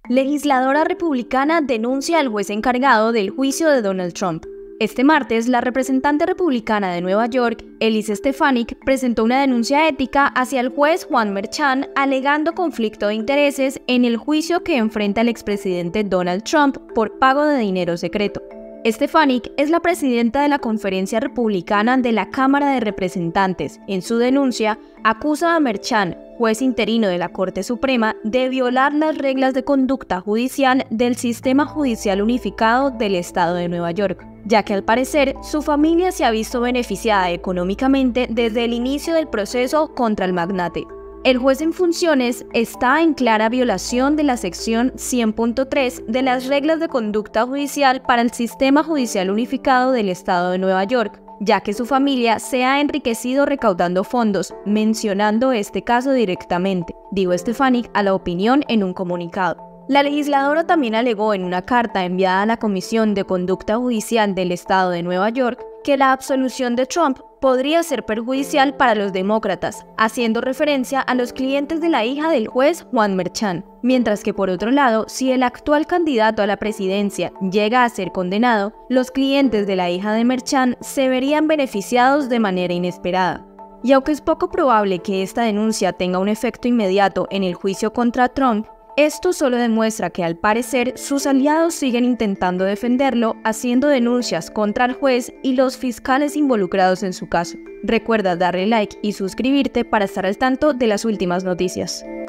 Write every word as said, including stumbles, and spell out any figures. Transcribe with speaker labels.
Speaker 1: Legisladora republicana denuncia al juez encargado del juicio de Donald Trump. Este martes, la representante republicana de Nueva York, Elise Stefanik, presentó una denuncia ética hacia el juez Juan Merchan, alegando conflicto de intereses en el juicio que enfrenta el expresidente Donald Trump por pago de dinero secreto. Stefanik es la presidenta de la Conferencia Republicana de la Cámara de Representantes. En su denuncia, acusa a Merchan, juez interino de la Corte Suprema, de violar las reglas de conducta judicial del Sistema Judicial Unificado del Estado de Nueva York, ya que al parecer su familia se ha visto beneficiada económicamente desde el inicio del proceso contra el magnate. El juez en funciones está en clara violación de la sección cien punto tres de las reglas de conducta judicial para el Sistema Judicial Unificado del Estado de Nueva York, ya que su familia se ha enriquecido recaudando fondos, mencionando este caso directamente, dijo Stefanik a La Opinión en un comunicado. La legisladora también alegó en una carta enviada a la Comisión de Conducta Judicial del Estado de Nueva York que la absolución de Trump podría ser perjudicial para los demócratas, haciendo referencia a los clientes de la hija del juez Juan Merchan, mientras que por otro lado, si el actual candidato a la presidencia llega a ser condenado, los clientes de la hija de Merchan se verían beneficiados de manera inesperada. Y aunque es poco probable que esta denuncia tenga un efecto inmediato en el juicio contra Trump, esto solo demuestra que al parecer sus aliados siguen intentando defenderlo, haciendo denuncias contra el juez y los fiscales involucrados en su caso. Recuerda darle like y suscribirte para estar al tanto de las últimas noticias.